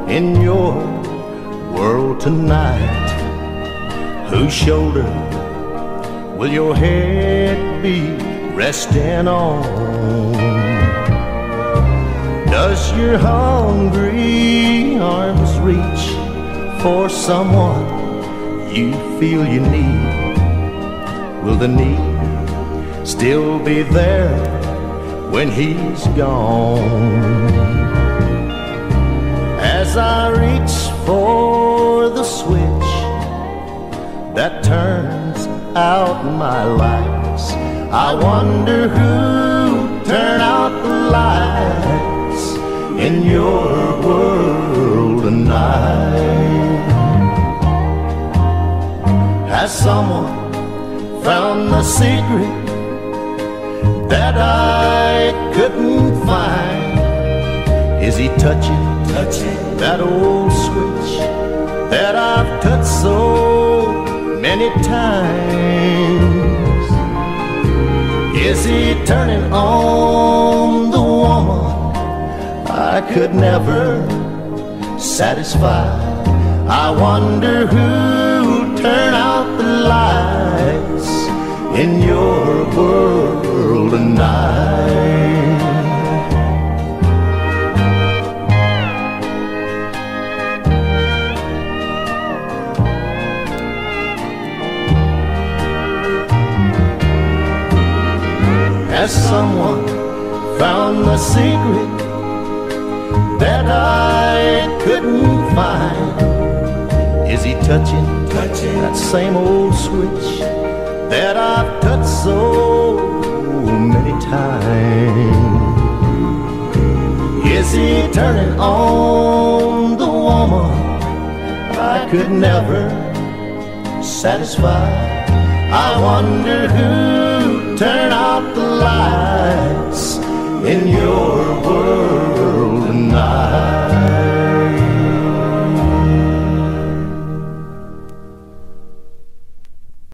in your world tonight? Whose shoulder will your head be resting on? Does your hungry arms reach for someone you feel you need? Will the need still be there when he's gone? As I reach for the switch that turns out my lights, I wonder who turned out the lights in your world tonight. Has someone found the secret that I couldn't find? Is he touching that old switch that I've touched so many times? Is he turning on the woman I could never satisfy? I wonder who turned out the lights in your world tonight. Has someone found the secret that I couldn't find? Is he touching that same old switch that I've touched so many times? Is he turning on the woman I could never satisfy? I wonder who turned out the lights in your world